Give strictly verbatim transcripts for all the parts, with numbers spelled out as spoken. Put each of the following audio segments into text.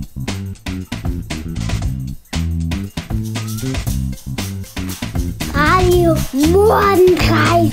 Radio Morgenkreis.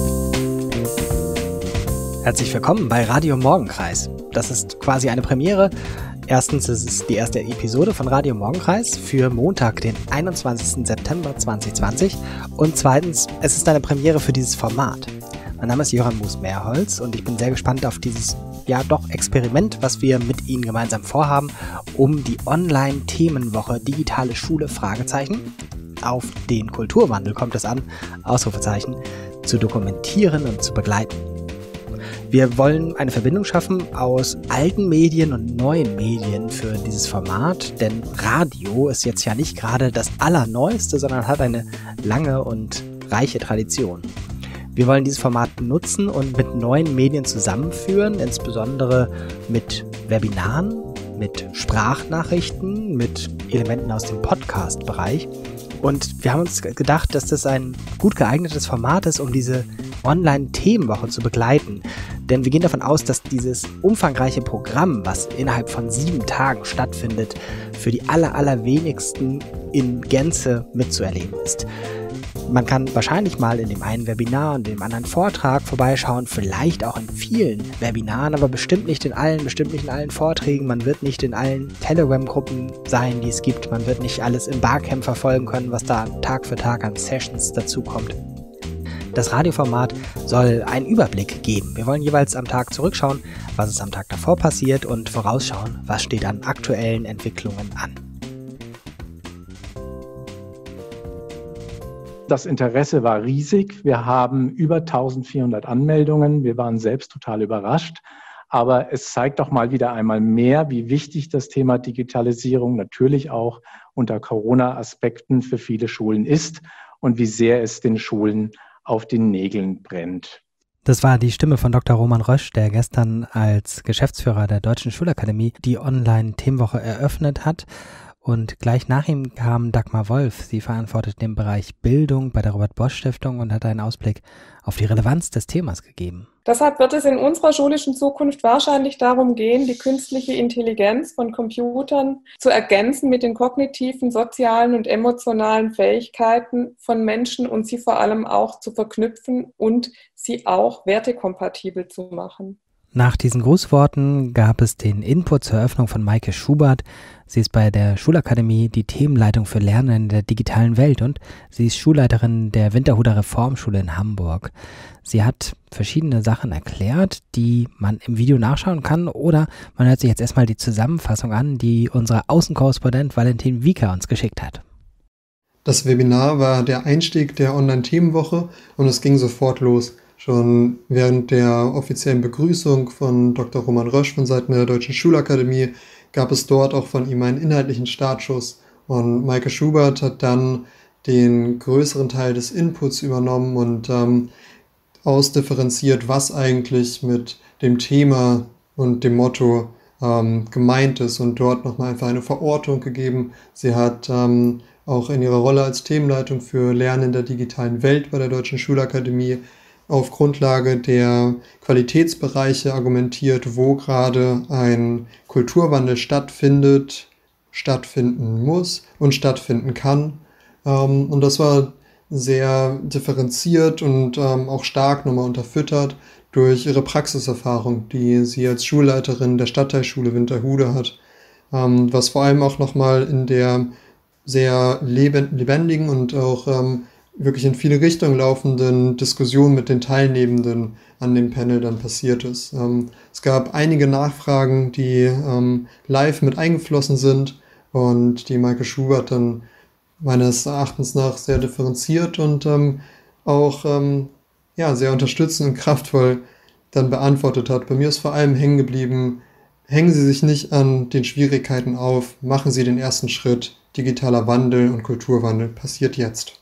Herzlich willkommen bei Radio Morgenkreis. Das ist quasi eine Premiere. Erstens ist es die erste Episode von Radio Morgenkreis für Montag, den einundzwanzigsten September zweitausendzwanzig. Und zweitens, es ist eine Premiere für dieses Format. Mein Name ist Johann Moos-Mehrholz und ich bin sehr gespannt auf dieses, ja doch, Experiment, was wir mit Ihnen gemeinsam vorhaben, um die Online-Themenwoche Digitale Schule, Fragezeichen, auf den Kulturwandel kommt es an, Ausrufezeichen, zu dokumentieren und zu begleiten. Wir wollen eine Verbindung schaffen aus alten Medien und neuen Medien für dieses Format, denn Radio ist jetzt ja nicht gerade das Allerneueste, sondern hat eine lange und reiche Tradition. Wir wollen dieses Format nutzen und mit neuen Medien zusammenführen, insbesondere mit Webinaren, mit Sprachnachrichten, mit Elementen aus dem Podcast-Bereich. Und wir haben uns gedacht, dass das ein gut geeignetes Format ist, um diese Online-Themenwoche zu begleiten. Denn wir gehen davon aus, dass dieses umfangreiche Programm, was innerhalb von sieben Tagen stattfindet, für die aller, allerwenigsten in Gänze mitzuerleben ist. Man kann wahrscheinlich mal in dem einen Webinar und dem anderen Vortrag vorbeischauen, vielleicht auch in vielen Webinaren, aber bestimmt nicht in allen, bestimmt nicht in allen Vorträgen. Man wird nicht in allen Telegram-Gruppen sein, die es gibt. Man wird nicht alles im Barcamp verfolgen können, was da Tag für Tag an Sessions dazukommt. Das Radioformat soll einen Überblick geben. Wir wollen jeweils am Tag zurückschauen, was ist am Tag davor passiert und vorausschauen, was steht an aktuellen Entwicklungen an. Das Interesse war riesig. Wir haben über eintausendvierhundert Anmeldungen. Wir waren selbst total überrascht. Aber es zeigt doch mal wieder einmal mehr, wie wichtig das Thema Digitalisierung natürlich auch unter Corona-Aspekten für viele Schulen ist und wie sehr es den Schulen auf den Nägeln brennt. Das war die Stimme von Doktor Roman Rösch, der gestern als Geschäftsführer der Deutschen Schulakademie die Online-Themenwoche eröffnet hat. Und gleich nach ihm kam Dagmar Wolf. Sie verantwortet den Bereich Bildung bei der Robert-Bosch-Stiftung und hat einen Ausblick auf die Relevanz des Themas gegeben. Deshalb wird es in unserer schulischen Zukunft wahrscheinlich darum gehen, die künstliche Intelligenz von Computern zu ergänzen mit den kognitiven, sozialen und emotionalen Fähigkeiten von Menschen und sie vor allem auch zu verknüpfen und sie auch wertekompatibel zu machen. Nach diesen Grußworten gab es den Input zur Eröffnung von Maike Schubert. Sie ist bei der Schulakademie die Themenleitung für Lernen in der digitalen Welt und sie ist Schulleiterin der Winterhuder Reformschule in Hamburg. Sie hat verschiedene Sachen erklärt, die man im Video nachschauen kann, oder man hört sich jetzt erstmal die Zusammenfassung an, die unser Außenkorrespondent Valentin Wieker uns geschickt hat. Das Webinar war der Einstieg der Online-Themenwoche und es ging sofort los. Schon während der offiziellen Begrüßung von Doktor Roman Rösch von Seiten der Deutschen Schulakademie gab es dort auch von ihm einen inhaltlichen Startschuss. Und Maike Schubert hat dann den größeren Teil des Inputs übernommen und ähm, ausdifferenziert, was eigentlich mit dem Thema und dem Motto ähm, gemeint ist und dort nochmal einfach eine Verortung gegeben. Sie hat ähm, auch in ihrer Rolle als Themenleitung für Lernen in der digitalen Welt bei der Deutschen Schulakademie auf Grundlage der Qualitätsbereiche argumentiert, wo gerade ein Kulturwandel stattfindet, stattfinden muss und stattfinden kann. Und das war sehr differenziert und auch stark nochmal unterfüttert durch ihre Praxiserfahrung, die sie als Schulleiterin der Stadtteilschule Winterhude hat, was vor allem auch nochmal in der sehr lebendigen und auch wirklich in viele Richtungen laufenden Diskussion mit den Teilnehmenden an dem Panel dann passiert ist. Ähm, es gab einige Nachfragen, die ähm, live mit eingeflossen sind und die Maike Schubert dann meines Erachtens nach sehr differenziert und ähm, auch ähm, ja, sehr unterstützend und kraftvoll dann beantwortet hat. Bei mir ist vor allem hängen geblieben, hängen Sie sich nicht an den Schwierigkeiten auf, machen Sie den ersten Schritt. Digitaler Wandel und Kulturwandel passiert jetzt.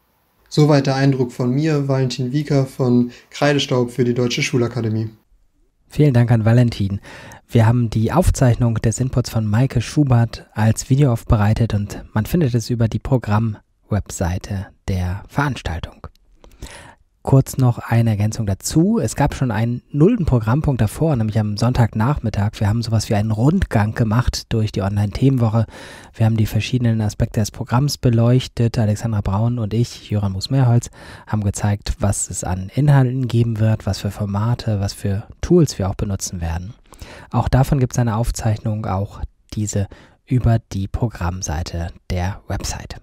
Soweit der Eindruck von mir, Valentin Wieker von Kreidestaub für die Deutsche Schulakademie. Vielen Dank an Valentin. Wir haben die Aufzeichnung des Inputs von Maike Schubert als Video aufbereitet und man findet es über die Programm-Webseite der Veranstaltung. Kurz noch eine Ergänzung dazu. Es gab schon einen nullten Programmpunkt davor, nämlich am Sonntagnachmittag. Wir haben sowas wie einen Rundgang gemacht durch die Online-Themenwoche. Wir haben die verschiedenen Aspekte des Programms beleuchtet. Alexandra Braun und ich, Jöran Mus-Mehrholz, haben gezeigt, was es an Inhalten geben wird, was für Formate, was für Tools wir auch benutzen werden. Auch davon gibt es eine Aufzeichnung, auch diese über die Programmseite der Website.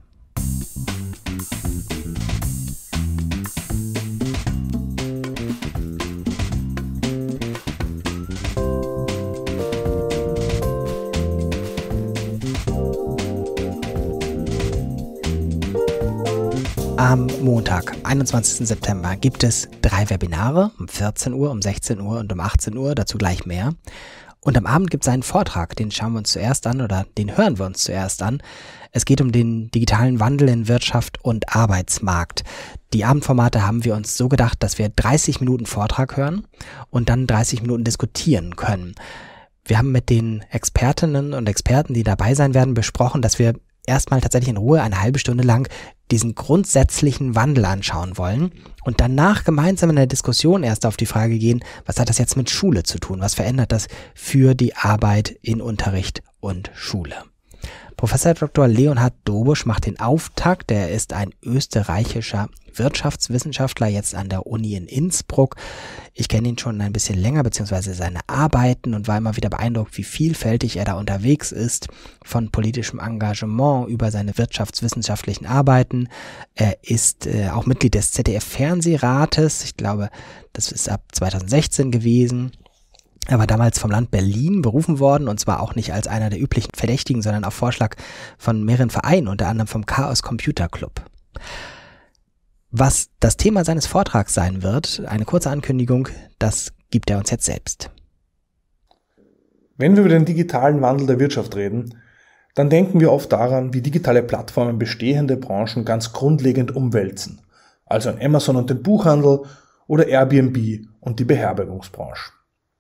Am Montag, einundzwanzigsten September, gibt es drei Webinare, um vierzehn Uhr, um sechzehn Uhr und um achtzehn Uhr, dazu gleich mehr. Und am Abend gibt es einen Vortrag, den schauen wir uns zuerst an oder den hören wir uns zuerst an. Es geht um den digitalen Wandel in Wirtschaft und Arbeitsmarkt. Die Abendformate haben wir uns so gedacht, dass wir dreißig Minuten Vortrag hören und dann dreißig Minuten diskutieren können. Wir haben mit den Expertinnen und Experten, die dabei sein werden, besprochen, dass wir erstmal tatsächlich in Ruhe eine halbe Stunde lang diesen grundsätzlichen Wandel anschauen wollen und danach gemeinsam in der Diskussion erst auf die Frage gehen, was hat das jetzt mit Schule zu tun? Was verändert das für die Arbeit in Unterricht und Schule? Professor Doktor Leonhard Dobusch macht den Auftakt. Er ist ein österreichischer Wirtschaftswissenschaftler, jetzt an der Uni in Innsbruck. Ich kenne ihn schon ein bisschen länger, beziehungsweise seine Arbeiten, und war immer wieder beeindruckt, wie vielfältig er da unterwegs ist, von politischem Engagement über seine wirtschaftswissenschaftlichen Arbeiten. Er ist äh, auch Mitglied des Z D F-Fernsehrates. Ich glaube, das ist ab zweitausendsechzehn gewesen. Er war damals vom Land Berlin berufen worden, und zwar auch nicht als einer der üblichen Verdächtigen, sondern auf Vorschlag von mehreren Vereinen, unter anderem vom Chaos Computer Club. Was das Thema seines Vortrags sein wird, eine kurze Ankündigung, das gibt er uns jetzt selbst. Wenn wir über den digitalen Wandel der Wirtschaft reden, dann denken wir oft daran, wie digitale Plattformen bestehende Branchen ganz grundlegend umwälzen, also an Amazon und den Buchhandel oder Airbnb und die Beherbergungsbranche.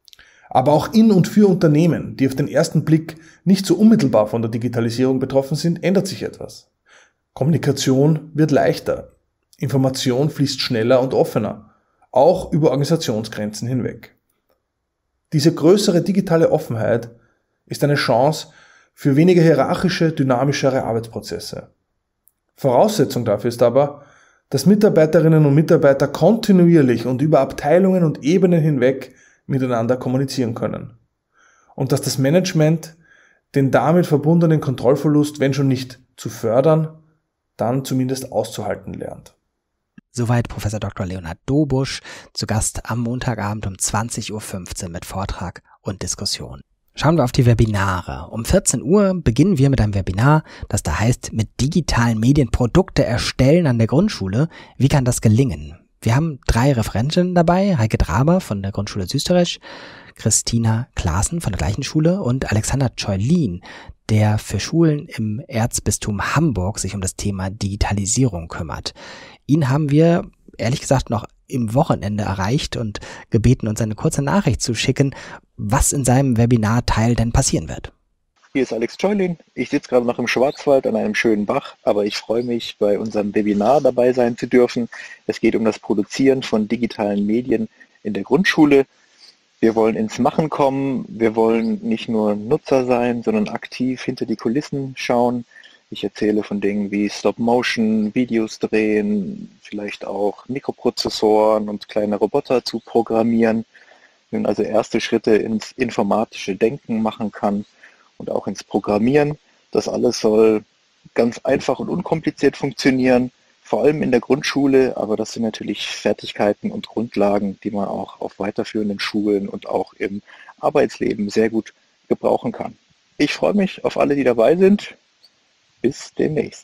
Aber auch in und für Unternehmen, die auf den ersten Blick nicht so unmittelbar von der Digitalisierung betroffen sind, ändert sich etwas. Kommunikation wird leichter. Information fließt schneller und offener, auch über Organisationsgrenzen hinweg. Diese größere digitale Offenheit ist eine Chance für weniger hierarchische, dynamischere Arbeitsprozesse. Voraussetzung dafür ist aber, dass Mitarbeiterinnen und Mitarbeiter kontinuierlich und über Abteilungen und Ebenen hinweg miteinander kommunizieren können. Und dass das Management den damit verbundenen Kontrollverlust, wenn schon nicht zu fördern, dann zumindest auszuhalten lernt. Soweit Professor Doktor Leonhard Dobusch, zu Gast am Montagabend um zwanzig Uhr fünfzehn mit Vortrag und Diskussion. Schauen wir auf die Webinare. Um vierzehn Uhr beginnen wir mit einem Webinar, das da heißt, mit digitalen Medien Produkte erstellen an der Grundschule. Wie kann das gelingen? Wir haben drei Referentinnen dabei, Heike Draber von der Grundschule Süsterresch, Christina Klaassen von der gleichen Schule und Alexander Ceulin, der für Schulen im Erzbistum Hamburg sich um das Thema Digitalisierung kümmert. Ihn haben wir, ehrlich gesagt, noch im Wochenende erreicht und gebeten, uns eine kurze Nachricht zu schicken, was in seinem Webinarteil denn passieren wird. Hier ist Alex Ceulin. Ich sitze gerade noch im Schwarzwald an einem schönen Bach, aber ich freue mich, bei unserem Webinar dabei sein zu dürfen. Es geht um das Produzieren von digitalen Medien in der Grundschule. Wir wollen ins Machen kommen. Wir wollen nicht nur Nutzer sein, sondern aktiv hinter die Kulissen schauen. Ich erzähle von Dingen wie Stop-Motion, Videos drehen, vielleicht auch Mikroprozessoren und kleine Roboter zu programmieren. Wie man also erste Schritte ins informatische Denken machen kann und auch ins Programmieren. Das alles soll ganz einfach und unkompliziert funktionieren, vor allem in der Grundschule, aber das sind natürlich Fertigkeiten und Grundlagen, die man auch auf weiterführenden Schulen und auch im Arbeitsleben sehr gut gebrauchen kann. Ich freue mich auf alle, die dabei sind. Bis demnächst.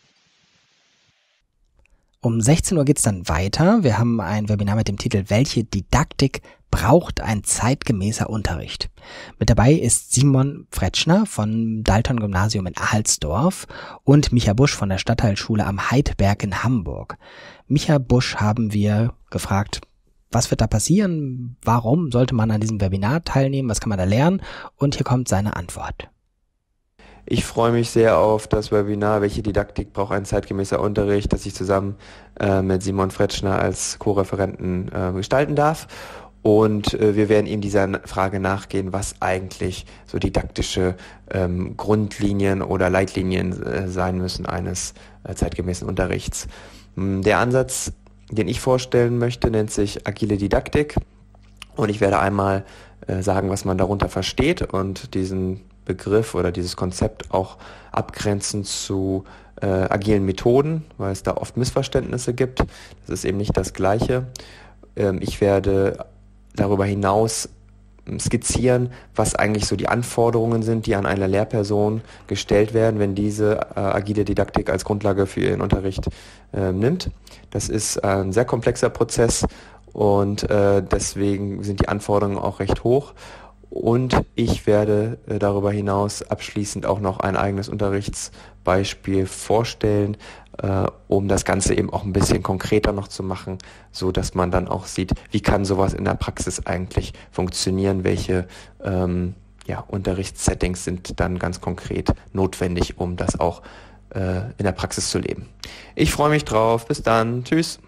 Um sechzehn Uhr geht es dann weiter. Wir haben ein Webinar mit dem Titel Welche Didaktik braucht ein zeitgemäßer Unterricht? Mit dabei ist Simon Fretschner vom Dalton-Gymnasium in Ahlsdorf und Micha Busch von der Stadtteilschule am Heidberg in Hamburg. Micha Busch haben wir gefragt, was wird da passieren? Warum sollte man an diesem Webinar teilnehmen? Was kann man da lernen? Und hier kommt seine Antwort. Ich freue mich sehr auf das Webinar, welche Didaktik braucht ein zeitgemäßer Unterricht, das ich zusammen äh, mit Simon Fretschner als Co-Referenten äh, gestalten darf. Und äh, wir werden eben dieser Frage nachgehen, was eigentlich so didaktische ähm, Grundlinien oder Leitlinien äh, sein müssen eines äh, zeitgemäßen Unterrichts. Der Ansatz, den ich vorstellen möchte, nennt sich agile Didaktik. Und ich werde einmal äh, sagen, was man darunter versteht und diesen Begriff oder dieses Konzept auch abgrenzen zu äh, agilen Methoden, weil es da oft Missverständnisse gibt. Das ist eben nicht das Gleiche. Ähm, ich werde darüber hinaus skizzieren, was eigentlich so die Anforderungen sind, die an eine Lehrperson gestellt werden, wenn diese äh, agile Didaktik als Grundlage für ihren Unterricht äh, nimmt. Das ist ein sehr komplexer Prozess und äh, deswegen sind die Anforderungen auch recht hoch. Und ich werde äh, darüber hinaus abschließend auch noch ein eigenes Unterrichtsbeispiel vorstellen, äh, um das Ganze eben auch ein bisschen konkreter noch zu machen, so dass man dann auch sieht, wie kann sowas in der Praxis eigentlich funktionieren, welche ähm, ja, Unterrichtssettings sind dann ganz konkret notwendig, um das auch äh, in der Praxis zu leben. Ich freue mich drauf. Bis dann. Tschüss.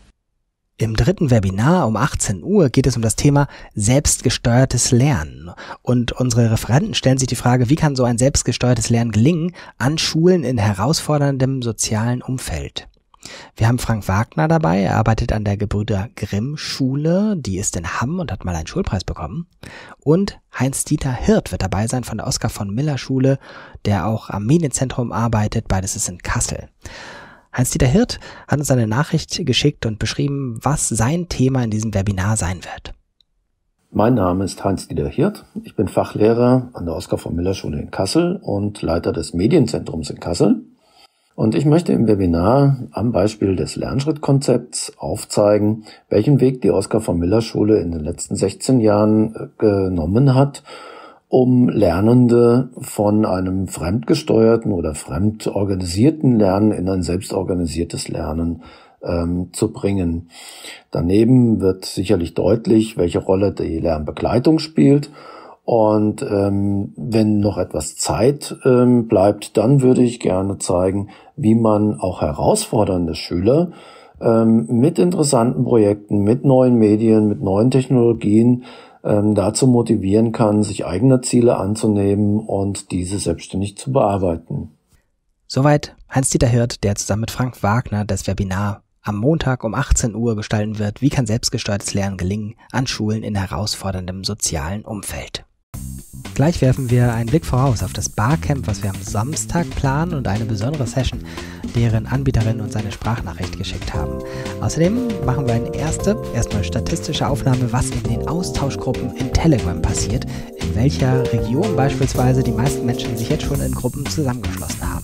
Im dritten Webinar um achtzehn Uhr geht es um das Thema selbstgesteuertes Lernen. Und unsere Referenten stellen sich die Frage, wie kann so ein selbstgesteuertes Lernen gelingen an Schulen in herausforderndem sozialen Umfeld. Wir haben Frank Wagner dabei, er arbeitet an der Gebrüder Grimm Schule, die ist in Hamm und hat mal einen Schulpreis bekommen. Und Heinz-Dieter Hirt wird dabei sein von der Oskar von Miller Schule, der auch am Medienzentrum arbeitet, beides ist in Kassel. Heinz-Dieter Hirt hat uns eine Nachricht geschickt und beschrieben, was sein Thema in diesem Webinar sein wird. Mein Name ist Heinz-Dieter Hirt. Ich bin Fachlehrer an der Oskar von Miller Schule in Kassel und Leiter des Medienzentrums in Kassel. Und ich möchte im Webinar am Beispiel des Lernschrittkonzepts aufzeigen, welchen Weg die Oskar von Miller Schule in den letzten sechzehn Jahren genommen hat, um Lernende von einem fremdgesteuerten oder fremdorganisierten Lernen in ein selbstorganisiertes Lernen ähm, zu bringen. Daneben wird sicherlich deutlich, welche Rolle die Lernbegleitung spielt. Und ähm, wenn noch etwas Zeit ähm, bleibt, dann würde ich gerne zeigen, wie man auch herausfordernde Schüler ähm, mit interessanten Projekten, mit neuen Medien, mit neuen Technologien ähm, dazu motivieren kann, sich eigener Ziele anzunehmen und diese selbstständig zu bearbeiten. Soweit Heinz-Dieter Hirt, der zusammen mit Frank Wagner das Webinar am Montag um achtzehn Uhr gestalten wird. Wie kann selbstgesteuertes Lernen gelingen an Schulen in herausforderndem sozialen Umfeld? Gleich werfen wir einen Blick voraus auf das Barcamp, was wir am Samstag planen und eine besondere Session, deren Anbieterin uns eine Sprachnachricht geschickt haben. Außerdem machen wir eine erste, erstmal statistische Aufnahme, was in den Austauschgruppen in Telegram passiert, in welcher Region beispielsweise die meisten Menschen sich jetzt schon in Gruppen zusammengeschlossen haben.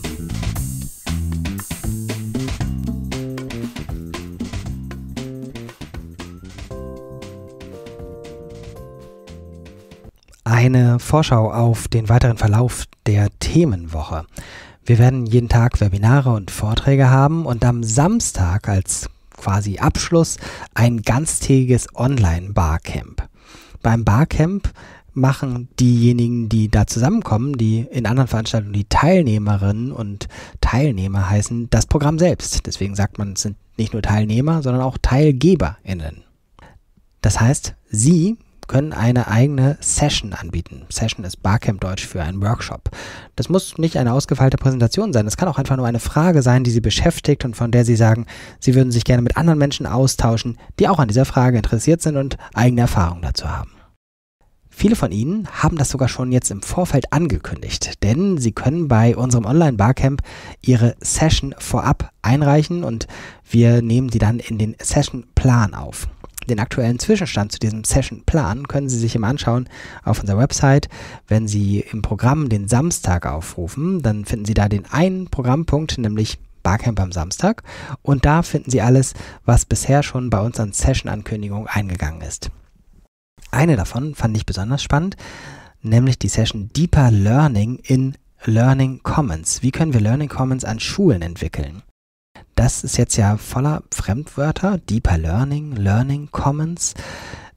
Eine Vorschau auf den weiteren Verlauf der Themenwoche. Wir werden jeden Tag Webinare und Vorträge haben und am Samstag als quasi Abschluss ein ganztägiges Online-Barcamp. Beim Barcamp machen diejenigen, die da zusammenkommen, die in anderen Veranstaltungen die Teilnehmerinnen und Teilnehmer heißen, das Programm selbst. Deswegen sagt man, es sind nicht nur Teilnehmer, sondern auch TeilgeberInnen. Das heißt, sie können eine eigene Session anbieten. Session ist Barcamp Deutsch für einen Workshop. Das muss nicht eine ausgefeilte Präsentation sein. Das kann auch einfach nur eine Frage sein, die Sie beschäftigt und von der Sie sagen, Sie würden sich gerne mit anderen Menschen austauschen, die auch an dieser Frage interessiert sind und eigene Erfahrungen dazu haben. Viele von Ihnen haben das sogar schon jetzt im Vorfeld angekündigt, denn Sie können bei unserem Online-Barcamp Ihre Session vorab einreichen und wir nehmen die dann in den Session-Plan auf. Den aktuellen Zwischenstand zu diesem Session-Plan können Sie sich immer anschauen auf unserer Website. Wenn Sie im Programm den Samstag aufrufen, dann finden Sie da den einen Programmpunkt, nämlich Barcamp am Samstag. Und da finden Sie alles, was bisher schon bei uns an Session-Ankündigungen eingegangen ist. Eine davon fand ich besonders spannend, nämlich die Session Deeper Learning in Learning Commons. Wie können wir Learning Commons an Schulen entwickeln? Das ist jetzt ja voller Fremdwörter, Deeper Learning, Learning Commons.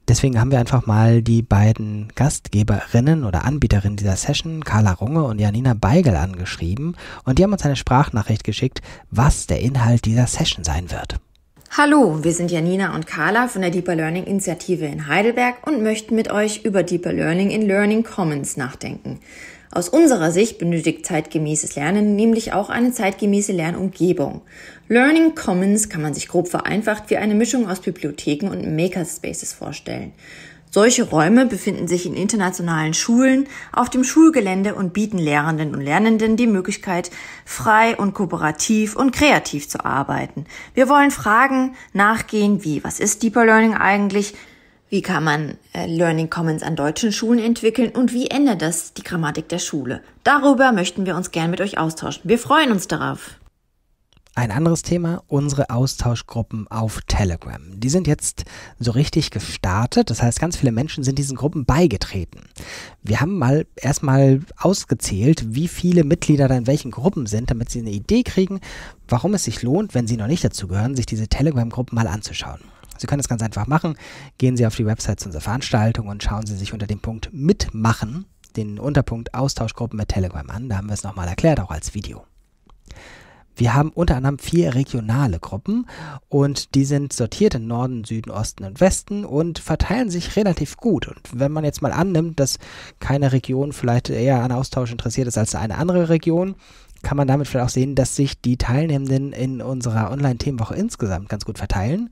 Deswegen haben wir einfach mal die beiden Gastgeberinnen oder Anbieterinnen dieser Session, Carla Runge und Janina Beigel, angeschrieben und die haben uns eine Sprachnachricht geschickt, was der Inhalt dieser Session sein wird. Hallo, wir sind Janina und Carla von der Deeper Learning Initiative in Heidelberg und möchten mit euch über Deeper Learning in Learning Commons nachdenken. Aus unserer Sicht benötigt zeitgemäßes Lernen nämlich auch eine zeitgemäße Lernumgebung. Learning Commons kann man sich grob vereinfacht wie eine Mischung aus Bibliotheken und Makerspaces vorstellen. Solche Räume befinden sich in internationalen Schulen auf dem Schulgelände und bieten Lehrenden und Lernenden die Möglichkeit, frei und kooperativ und kreativ zu arbeiten. Wir wollen Fragen nachgehen wie, was ist Deeper Learning eigentlich? Wie kann man äh, Learning Commons an deutschen Schulen entwickeln und wie ändert das die Grammatik der Schule? Darüber möchten wir uns gern mit euch austauschen. Wir freuen uns darauf. Ein anderes Thema, unsere Austauschgruppen auf Telegram. Die sind jetzt so richtig gestartet, das heißt, ganz viele Menschen sind diesen Gruppen beigetreten. Wir haben mal erstmal ausgezählt, wie viele Mitglieder da in welchen Gruppen sind, damit Sie eine Idee kriegen, warum es sich lohnt, wenn Sie noch nicht dazu gehören, sich diese Telegram-Gruppen mal anzuschauen. Sie können das ganz einfach machen. Gehen Sie auf die Website zu unserer Veranstaltung und schauen Sie sich unter dem Punkt Mitmachen den Unterpunkt Austauschgruppen mit Telegram an. Da haben wir es nochmal erklärt, auch als Video. Wir haben unter anderem vier regionale Gruppen und die sind sortiert in Norden, Süden, Osten und Westen und verteilen sich relativ gut. Und wenn man jetzt mal annimmt, dass keine Region vielleicht eher an Austausch interessiert ist als eine andere Region, kann man damit vielleicht auch sehen, dass sich die Teilnehmenden in unserer Online-Themenwoche insgesamt ganz gut verteilen.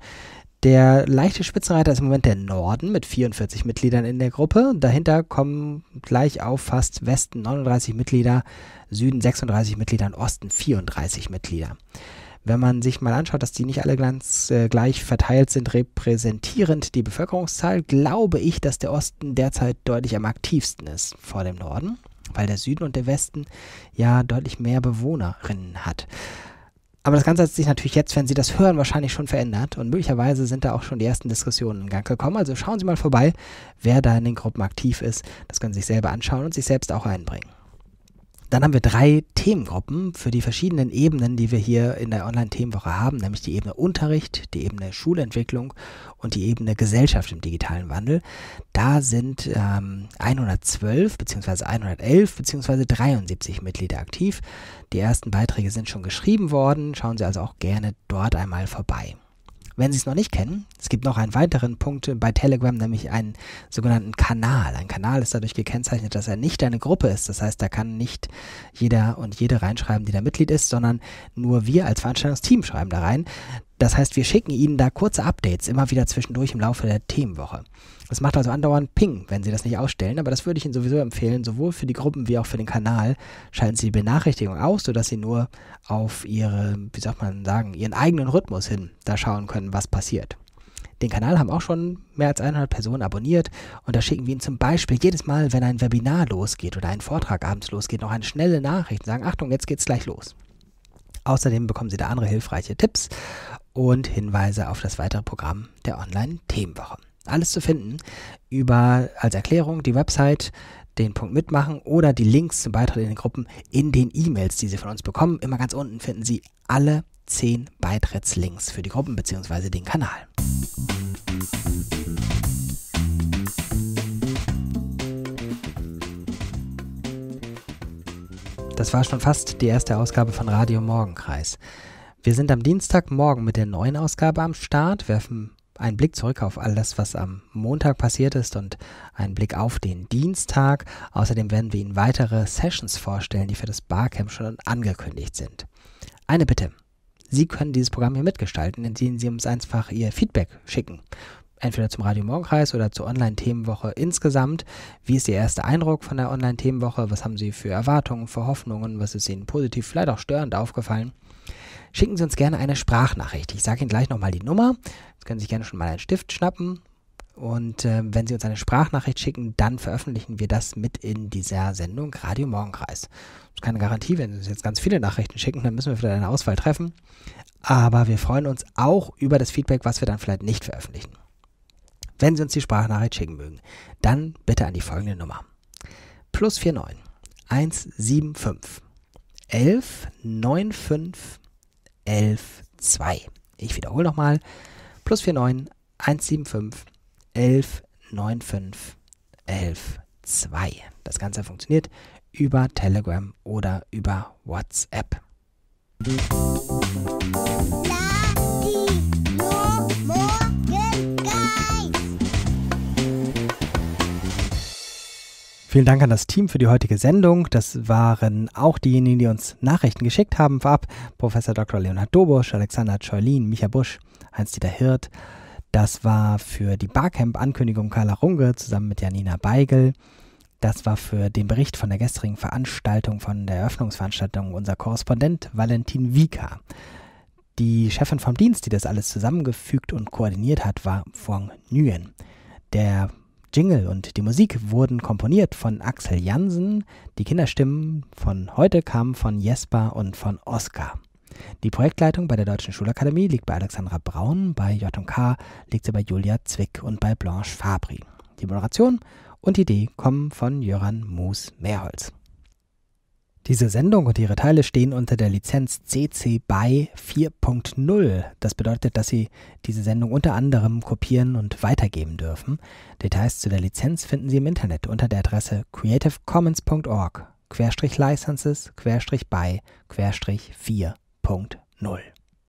Der leichte Spitzenreiter ist im Moment der Norden mit vierundvierzig Mitgliedern in der Gruppe. Dahinter kommen gleich auf fast Westen neununddreißig Mitglieder, Süden sechsunddreißig Mitglieder und Osten vierunddreißig Mitglieder. Wenn man sich mal anschaut, dass die nicht alle ganz äh, gleich verteilt sind, repräsentierend die Bevölkerungszahl, glaube ich, dass der Osten derzeit deutlich am aktivsten ist vor dem Norden, weil der Süden und der Westen ja deutlich mehr Bewohnerinnen hat. Aber das Ganze hat sich natürlich jetzt, wenn Sie das hören, wahrscheinlich schon verändert und möglicherweise sind da auch schon die ersten Diskussionen in Gang gekommen. Also schauen Sie mal vorbei, wer da in den Gruppen aktiv ist. Das können Sie sich selber anschauen und sich selbst auch einbringen. Dann haben wir drei Themengruppen für die verschiedenen Ebenen, die wir hier in der Online-Themenwoche haben, nämlich die Ebene Unterricht, die Ebene Schulentwicklung und die Ebene Gesellschaft im digitalen Wandel. Da sind ähm, hundertzwölf bzw. hundertelf bzw. dreiundsiebzig Mitglieder aktiv. Die ersten Beiträge sind schon geschrieben worden. Schauen Sie also auch gerne dort einmal vorbei. Wenn Sie es noch nicht kennen, es gibt noch einen weiteren Punkt bei Telegram, nämlich einen sogenannten Kanal. Ein Kanal ist dadurch gekennzeichnet, dass er nicht eine Gruppe ist. Das heißt, da kann nicht jeder und jede reinschreiben, die da Mitglied ist, sondern nur wir als Veranstaltungsteam schreiben da rein. Das heißt, wir schicken Ihnen da kurze Updates immer wieder zwischendurch im Laufe der Themenwoche. Das macht also andauernd Ping, wenn Sie das nicht ausstellen, aber das würde ich Ihnen sowieso empfehlen, sowohl für die Gruppen wie auch für den Kanal. Schalten Sie die Benachrichtigung aus, sodass Sie nur auf Ihre, wie soll man sagen, Ihren eigenen Rhythmus hin da schauen können, was passiert. Den Kanal haben auch schon mehr als hundert Personen abonniert und da schicken wir Ihnen zum Beispiel jedes Mal, wenn ein Webinar losgeht oder ein Vortrag abends losgeht, noch eine schnelle Nachricht und sagen, Achtung, jetzt geht's gleich los. Außerdem bekommen Sie da andere hilfreiche Tipps und Hinweise auf das weitere Programm der Online-Themenwoche. Alles zu finden über, als Erklärung, die Website, den Punkt Mitmachen oder die Links zum Beitritt in den Gruppen in den E-Mails, die Sie von uns bekommen. Immer ganz unten finden Sie alle zehn Beitrittslinks für die Gruppen bzw. den Kanal. Das war schon fast die erste Ausgabe von Radio Morgenkreis. Wir sind am Dienstagmorgen mit der neuen Ausgabe am Start, werfen einen Blick zurück auf all das, was am Montag passiert ist und einen Blick auf den Dienstag. Außerdem werden wir Ihnen weitere Sessions vorstellen, die für das Barcamp schon angekündigt sind. Eine Bitte. Sie können dieses Programm hier mitgestalten, indem Sie uns einfach Ihr Feedback schicken. Entweder zum Radio Morgenkreis oder zur Online-Themenwoche insgesamt. Wie ist Ihr erster Eindruck von der Online-Themenwoche? Was haben Sie für Erwartungen, für Hoffnungen? Was ist Ihnen positiv, vielleicht auch störend aufgefallen? Schicken Sie uns gerne eine Sprachnachricht. Ich sage Ihnen gleich nochmal die Nummer. Sie können sich gerne schon mal einen Stift schnappen. Und äh, wenn Sie uns eine Sprachnachricht schicken, dann veröffentlichen wir das mit in dieser Sendung Radio Morgenkreis. Das ist keine Garantie, wenn Sie uns jetzt ganz viele Nachrichten schicken, dann müssen wir vielleicht eine Auswahl treffen. Aber wir freuen uns auch über das Feedback, was wir dann vielleicht nicht veröffentlichen. Wenn Sie uns die Sprachnachricht schicken mögen, dann bitte an die folgende Nummer. Plus vier neun eins sieben fünf elf neun fünf elf zwei. Ich wiederhole nochmal. Plus vier neun eins sieben fünf elf neun fünf elf zwei. Das Ganze funktioniert über Telegram oder über WhatsApp. Vielen Dank an das Team für die heutige Sendung. Das waren auch diejenigen, die uns Nachrichten geschickt haben vorab. Professor Doktor Leonhard Dobusch, Alexander Scheulin, Micha Busch, Heinz-Dieter Hirt. Das war für die Barcamp-Ankündigung Carla Runge zusammen mit Janina Beigel. Das war für den Bericht von der gestrigen Veranstaltung, von der Eröffnungsveranstaltung, unser Korrespondent Valentin Wieker. Die Chefin vom Dienst, die das alles zusammengefügt und koordiniert hat, war Fong Nguyen. Der Jingle und die Musik wurden komponiert von Axel Jansen. Die Kinderstimmen von heute kamen von Jesper und von Oskar. Die Projektleitung bei der Deutschen Schulakademie liegt bei Alexandra Braun, bei J und K liegt sie bei Julia Zwick und bei Blanche Fabri. Die Moderation und die Idee kommen von Jöran Moos-Mehrholz. Diese Sendung und ihre Teile stehen unter der Lizenz C C B Y vier Punkt null. Das bedeutet, dass Sie diese Sendung unter anderem kopieren und weitergeben dürfen. Details zu der Lizenz finden Sie im Internet unter der Adresse creative commons punkt org Licenses by vier Punkt null.